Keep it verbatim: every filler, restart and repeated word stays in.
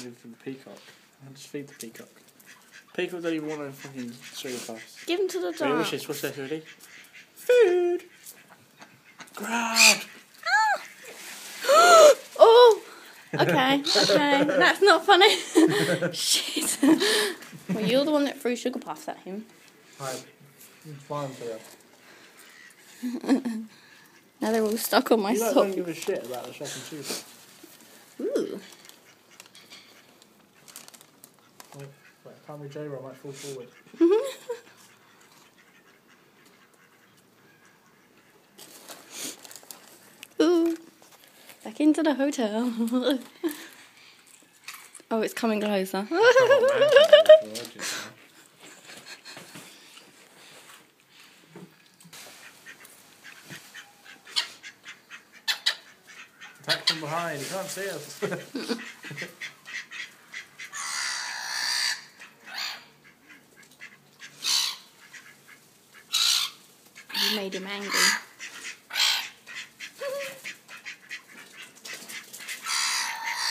anything for the peacock. I'll just feed the peacock. Peacock don't even want a fucking sugar puffs. Give them to the Ready, dog. what's this? What's this, ready? Food! Grab! Oh! Okay, okay. That's not funny. Shit. Well, you're the one that threw sugar puffs at him. Right. It's fine for you. Now they're all stuck on my you sock. You don't give a shit about the fucking sugar puffs. Ooh. Wait, wait, I can't be J-Ro, I might fall forward. Ooh. Back into the hotel. Oh, it's coming closer. Attack from behind, you can't see us. You made him angry.